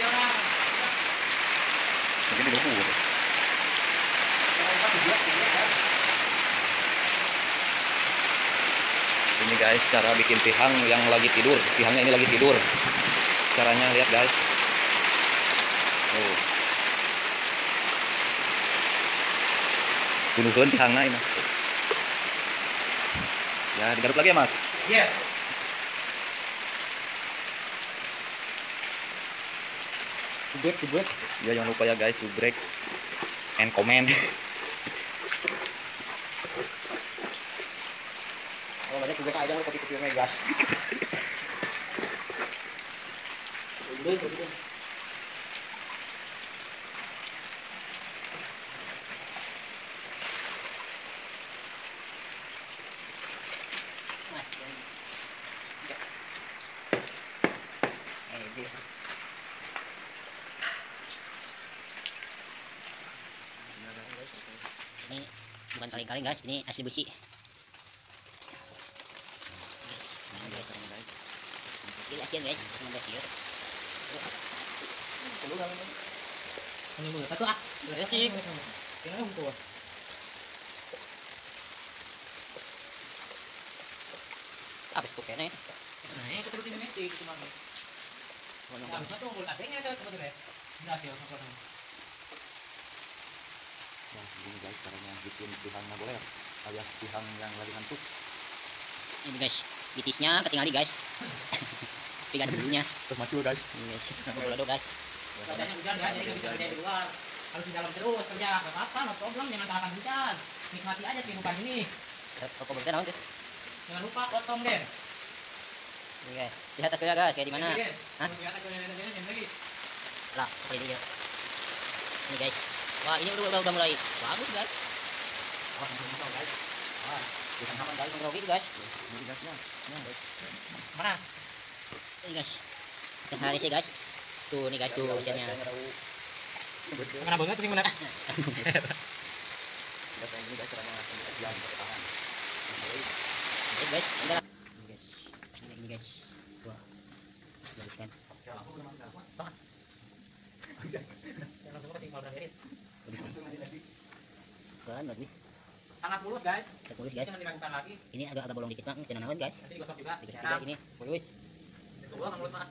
Mungkin di lumpur. Ini guys cara bikin pihang yang lagi tidur. Pihangnya ini lagi tidur. Caranya lihat guys. Oh. Bunuhkeun pihangna ini. Ya, digaruk lagi ya, Mas. Yes. Subrek. Ya jangan lupa ya guys, subscribe and comment. Kalau banyak subrek aja lu kopi-kopi gas. Ini bukan kaleng-kaleng guys, ini asli besi. Guys, ini guys. Ini latihan guys, 15 kilo. Ini mulu satu ah. Asik. Tinggal tuh. Habis pokoknya. Nah, itu terus ini metik cuma. Nah, satu mulu adanya itu sebetulnya. Ini hasil apa? Nah, ini guys caranya bikin pihang nagoler alias pihang yang lagi ngantuk. Ini guys, bitisnya ketinggalan guys. Tapi gak ada bulunya. Terus maju guys. Ini guys, kalau guys. Kerjanya hujan ya, jadi nggak bisa kerja di luar. Harus di dalam terus kerja. Nggak apa-apa, no problem. Jangan salahkan hujan. Nikmati aja kehidupan ini. Rokok berita naon tuh? Jangan lupa potong deh. Ini guys, lihat hasilnya guys, kayak di mana? Hah? Lihat aja lagi. Lah, seperti ini ya. Ini guys. Wah, ini udah mulai bagus guys. Wah, ini guys. Wah, Bukan aman guys, nggak gitu guys. Ini gasnya. Nah, guys. mana? Ini guys. Kita hari sih guys. Tuh nih guys, tuh hujannya. Mana banget sih mana? Ini guys caranya yang bertahan. Ini guys, enggak. Ini guys. Wah. Bagus kan? Kan bagus. Sangat mulus guys. Mulus guys. Jangan diragukan lagi. Ini agak bolong dikit bang, jangan naon guys. Nanti digosok juga. Digosok juga ini. Mulus. Dua kan mulut mah.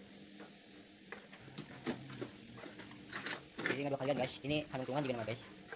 Jadi nggak bakal lihat guys. Ini hanungan juga nama guys.